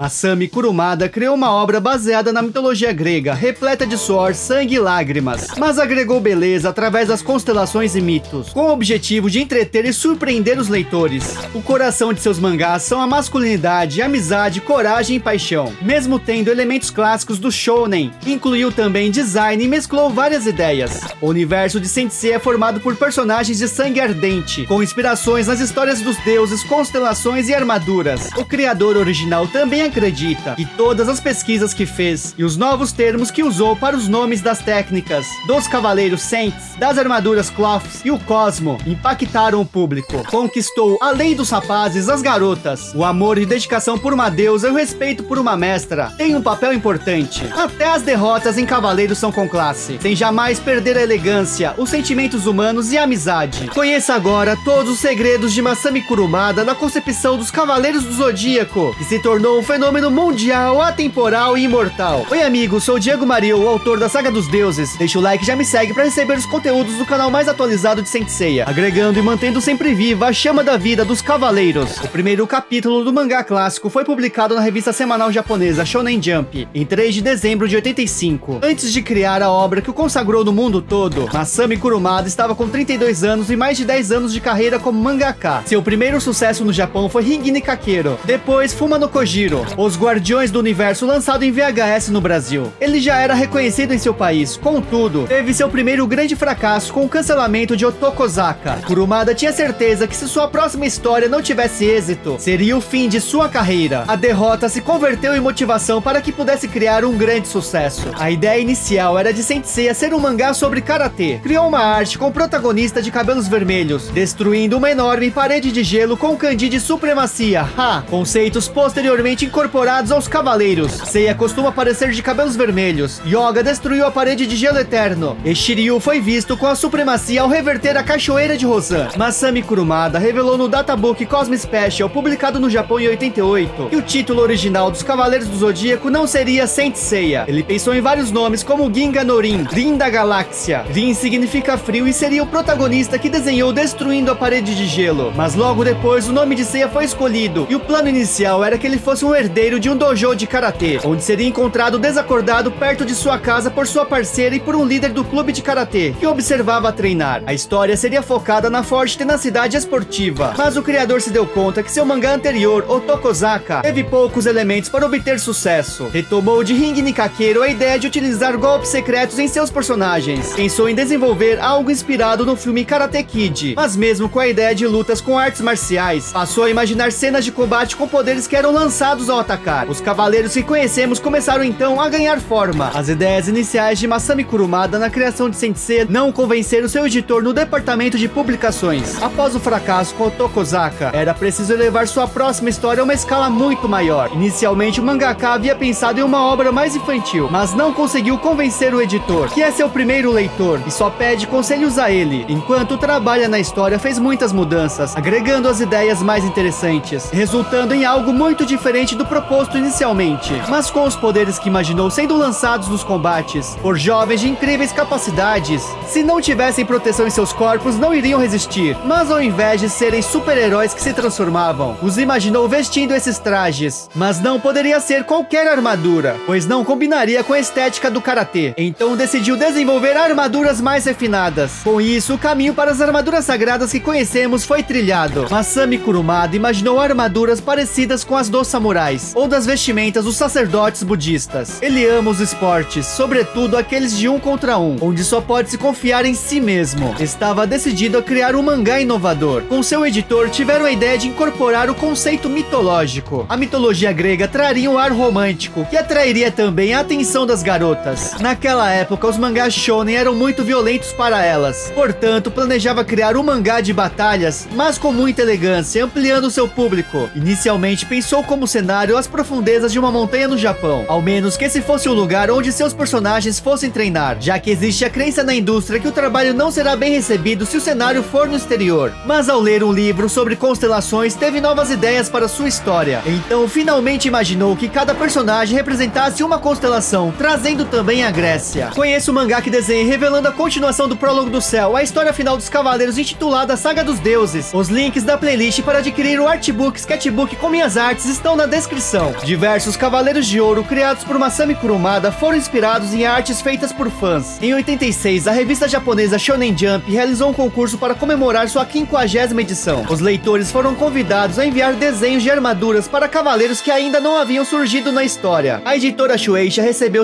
Masami Kurumada criou uma obra baseada na mitologia grega, repleta de suor, sangue e lágrimas, mas agregou beleza através das constelações e mitos, com o objetivo de entreter e surpreender os leitores. O coração de seus mangás são a masculinidade, amizade, coragem e paixão, mesmo tendo elementos clássicos do shounen. Incluiu também design e mesclou várias ideias. O universo de Saint Seiya é formado por personagens de sangue ardente, com inspirações nas histórias dos deuses, constelações e armaduras. O criador original também acredita que todas as pesquisas que fez e os novos termos que usou para os nomes das técnicas, dos cavaleiros Saints, das armaduras Cloths e o Cosmo impactaram o público. Conquistou, além dos rapazes, as garotas. O amor e dedicação por uma deusa e o respeito por uma mestra tem um papel importante. Até as derrotas em Cavaleiros são com classe, sem jamais perder a elegância, os sentimentos humanos e a amizade. Conheça agora todos os segredos de Masami Kurumada na concepção dos Cavaleiros do Zodíaco, que se tornou um fenômeno mundial, atemporal e imortal. Oi amigos, sou o Diego Mario, o autor da Saga dos Deuses. Deixa o like e já me segue para receber os conteúdos do canal mais atualizado de Saint Seiya, agregando e mantendo sempre viva a chama da vida dos Cavaleiros. O primeiro capítulo do mangá clássico foi publicado na revista semanal japonesa Shonen Jump, em 3 de dezembro de 85. Antes de criar a obra que o consagrou no mundo todo, Masami Kurumada estava com 32 anos e mais de 10 anos de carreira como mangaka. Seu primeiro sucesso no Japão foi Hingini Kakero, depois Fuma no Kojiro, Os Guardiões do Universo, lançado em VHS no Brasil. Ele já era reconhecido em seu país, contudo, teve seu primeiro grande fracasso com o cancelamento de Otokozaka. Kurumada tinha certeza que se sua próxima história não tivesse êxito, seria o fim de sua carreira. A derrota se converteu em motivação para que pudesse criar um grande sucesso. A ideia inicial era de Saint Seiya ser um mangá sobre karatê. Criou uma arte com o protagonista de cabelos vermelhos, destruindo uma enorme parede de gelo com o kanji de supremacia, Ha! Conceitos posteriormente incorporados aos cavaleiros. Seiya costuma aparecer de cabelos vermelhos. Yoga destruiu a parede de gelo eterno. E Shiryu foi visto com a supremacia ao reverter a cachoeira de Rosan. Masami Kurumada revelou no databook Cosmo Special, publicado no Japão em 88, que o título original dos Cavaleiros do Zodíaco não seria Saint Seiya. Ele pensou em vários nomes como Ginga no Rin, Rin da Galáxia. Rin significa frio e seria o protagonista que desenhou destruindo a parede de gelo. Mas logo depois o nome de Seiya foi escolhido, e o plano inicial era que ele fosse um herdeiro de um dojo de karatê, onde seria encontrado desacordado perto de sua casa por sua parceira e por um líder do clube de karatê, que observava treinar. A história seria focada na forte tenacidade esportiva, mas o criador se deu conta que seu mangá anterior, Otokozaka, teve poucos elementos para obter sucesso. Retomou de Hingini Kakero a ideia de utilizar golpes secretos em seus personagens. Pensou em desenvolver algo inspirado no filme Karate Kid, mas mesmo com a ideia de lutas com artes marciais, passou a imaginar cenas de combate com poderes que eram lançados ao atacar. Os cavaleiros que conhecemos começaram então a ganhar forma. As ideias iniciais de Masami Kurumada na criação de Saint Seiya não convenceram seu editor no departamento de publicações. Após o fracasso com Otokozaka, era preciso elevar sua próxima história a uma escala muito maior. Inicialmente o mangaka havia pensado em uma obra mais infantil, mas não conseguiu convencer o editor, que é seu primeiro leitor e só pede conselhos a ele. Enquanto trabalha na história, fez muitas mudanças, agregando as ideias mais interessantes, resultando em algo muito diferente do proposto inicialmente, mas com os poderes que imaginou sendo lançados nos combates por jovens de incríveis capacidades. Se não tivessem proteção em seus corpos, não iriam resistir, mas ao invés de serem super-heróis que se transformavam, os imaginou vestindo esses trajes. Mas não poderia ser qualquer armadura, pois não combinaria com a estética do karatê. Então decidiu desenvolver armaduras mais refinadas. Com isso, o caminho para as armaduras sagradas que conhecemos foi trilhado. Masami Kurumada imaginou armaduras parecidas com as dos samurais, ou das vestimentas dos sacerdotes budistas. Ele ama os esportes, sobretudo aqueles de 1 contra 1, onde só pode se confiar em si mesmo. Estava decidido a criar um mangá inovador. Com seu editor, tiveram a ideia de incorporar o conceito mitológico. A mitologia grega traria um ar romântico, que atrairia também a atenção das garotas. Naquela época, os mangás shonen eram muito violentos para elas. Portanto, planejava criar um mangá de batalhas, mas com muita elegância, ampliando seu público. Inicialmente, pensou como cenário as profundezas de uma montanha no Japão, ao menos que esse fosse o lugar onde seus personagens fossem treinar, já que existe a crença na indústria que o trabalho não será bem recebido se o cenário for no exterior. Mas ao ler um livro sobre constelações, teve novas ideias para sua história. Então finalmente imaginou que cada personagem representasse uma constelação, trazendo também a Grécia. Conheça o mangá que desenha revelando a continuação do Prólogo do Céu, a história final dos Cavaleiros intitulada Saga dos Deuses. Os links da playlist para adquirir o artbook, sketchbook com minhas artes estão na descrição descrição. Diversos Cavaleiros de Ouro criados por Masami Kurumada foram inspirados em artes feitas por fãs. Em 86, a revista japonesa Shonen Jump realizou um concurso para comemorar sua 50ª edição. Os leitores foram convidados a enviar desenhos de armaduras para cavaleiros que ainda não haviam surgido na história. A editora Shueisha recebeu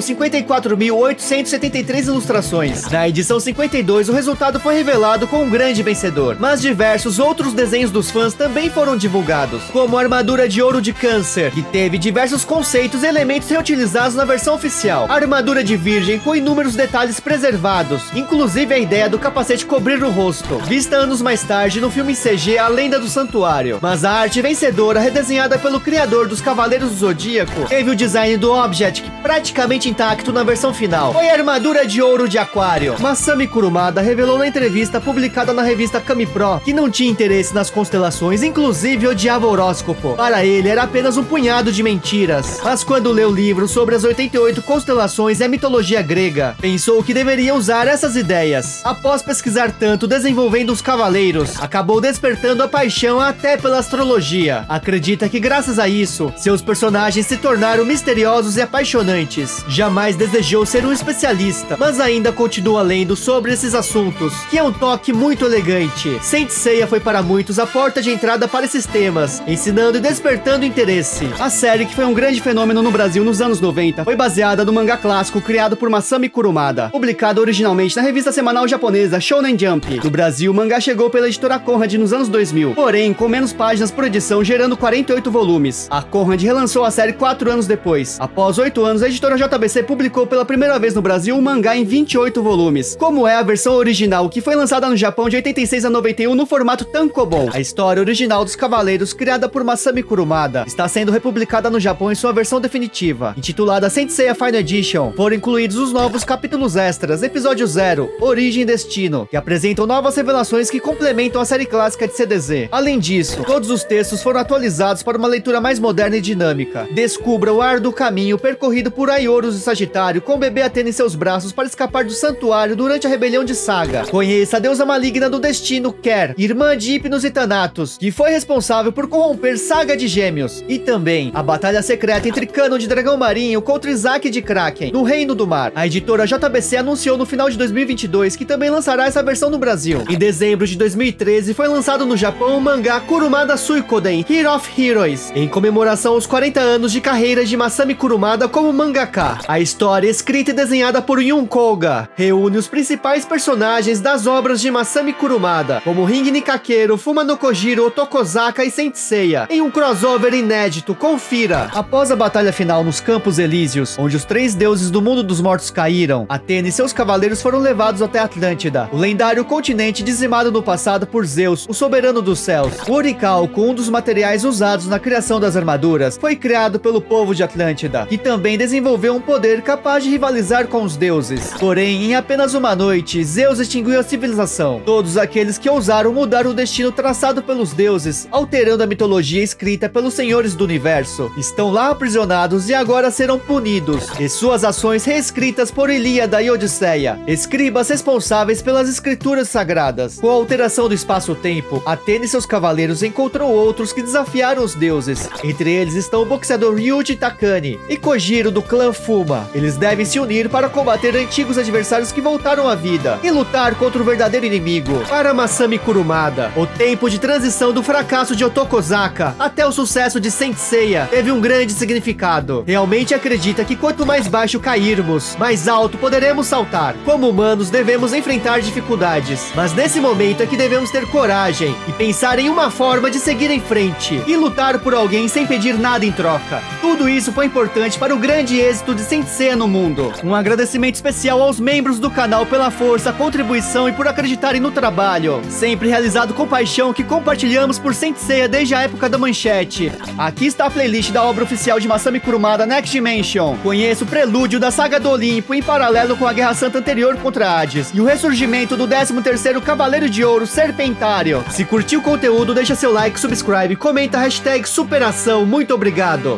54.873 ilustrações. Na edição 52, o resultado foi revelado com um grande vencedor, mas diversos outros desenhos dos fãs também foram divulgados, como a armadura de ouro de Câncer, que teve diversos conceitos e elementos reutilizados na versão oficial. A armadura de Virgem com inúmeros detalhes preservados, inclusive a ideia do capacete cobrir o rosto, vista anos mais tarde no filme CG A Lenda do Santuário. Mas a arte vencedora, redesenhada pelo criador dos Cavaleiros do Zodíaco, teve o design do Object praticamente intacto na versão final. Foi a armadura de ouro de Aquário. Masami Kurumada revelou na entrevista publicada na revista Kami Pro que não tinha interesse nas constelações, inclusive odiava o horóscopo. Para ele era apenas um punhado de mentiras. Mas quando leu o livro sobre as 88 constelações e a mitologia grega, pensou que deveria usar essas ideias. Após pesquisar tanto desenvolvendo os cavaleiros, acabou despertando a paixão até pela astrologia. Acredita que graças a isso, seus personagens se tornaram misteriosos e apaixonantes. Jamais desejou ser um especialista, mas ainda continua lendo sobre esses assuntos, que é um toque muito elegante. Saint Seiya foi para muitos a porta de entrada para esses temas, ensinando e despertando interesse. A série, que foi um grande fenômeno no Brasil nos anos 90, foi baseada no mangá clássico criado por Masami Kurumada, publicado originalmente na revista semanal japonesa Shonen Jump. No Brasil, o mangá chegou pela editora Conrad nos anos 2000, porém com menos páginas por edição, gerando 48 volumes. A Conrad relançou a série 4 anos depois. Após 8 anos, a editora JBC publicou pela primeira vez no Brasil um mangá em 28 volumes, como é a versão original, que foi lançada no Japão de 86 a 91 no formato tankobon. A história original dos Cavaleiros, criada por Masami Kurumada, está sendo republicada no Japão em sua versão definitiva. Intitulada Saint Seiya Final Edition, foram incluídos os novos capítulos extras, episódio 0, Origem e Destino, que apresentam novas revelações que complementam a série clássica de CDZ. Além disso, todos os textos foram atualizados para uma leitura mais moderna e dinâmica. Descubra o árduo caminho percorrido por Aioros e Sagitário, com o bebê Atena em seus braços para escapar do santuário durante a rebelião de Saga. Conheça a deusa maligna do destino, Ker, irmã de Hypnos e Thanatos, que foi responsável por corromper Saga de Gêmeos. E também a batalha secreta entre Cano de Dragão Marinho contra Isaac de Kraken, no Reino do Mar. A editora JBC anunciou no final de 2022 que também lançará essa versão no Brasil. Em dezembro de 2013 foi lançado no Japão o mangá Kurumada Suikoden Hero of Heroes, em comemoração aos 40 anos de carreira de Masami Kurumada como mangaka. A história, escrita e desenhada por Yun Koga, reúne os principais personagens das obras de Masami Kurumada, como Ring Nikakero, Fuma no Kojiro, Tokozaka e Saint Seiya, em um crossover inédito. Confira! Após a batalha final nos Campos Elíseos, onde os 3 deuses do mundo dos mortos caíram, Atena e seus cavaleiros foram levados até Atlântida, o lendário continente dizimado no passado por Zeus, o soberano dos céus. O oricalco, um dos materiais usados na criação das armaduras, foi criado pelo povo de Atlântida, que também desenvolveu um poder capaz de rivalizar com os deuses. Porém, em apenas uma noite, Zeus extinguiu a civilização. Todos aqueles que ousaram mudar o destino traçado pelos deuses, alterando a mitologia escrita pelos senhores do universo, estão lá aprisionados e agora serão punidos, e suas ações reescritas por Ilíada e Odisseia, escribas responsáveis pelas escrituras sagradas. Com a alteração do espaço-tempo, Atena e seus cavaleiros encontrou outros que desafiaram os deuses. Entre eles estão o boxeador Ryuji Takani e Kojiro do clã Fuma. Eles devem se unir para combater antigos adversários que voltaram à vida e lutar contra o verdadeiro inimigo. Para Masami Kurumada, o tempo de transição do fracasso de Otokozaka até o sucesso de Saint Seiya teve um grande significado. Realmente acredita que quanto mais baixo cairmos, mais alto poderemos saltar. Como humanos, devemos enfrentar dificuldades, mas nesse momento é que devemos ter coragem e pensar em uma forma de seguir em frente e lutar por alguém sem pedir nada em troca. Tudo isso foi importante para o grande êxito de Saint Seiya no mundo. Um agradecimento especial aos membros do canal pela força, contribuição e por acreditarem no trabalho, sempre realizado com paixão, que compartilhamos por Saint Seiya desde a época da manchete. Aqui está a playlist da obra oficial de Masami Kurumada, Next Dimension. Conheça o prelúdio da Saga do Olimpo em paralelo com a Guerra Santa anterior contra Hades e o ressurgimento do 13º Cavaleiro de Ouro, Serpentário. Se curtiu o conteúdo, deixa seu like, subscribe, comenta a hashtag superação. Muito obrigado!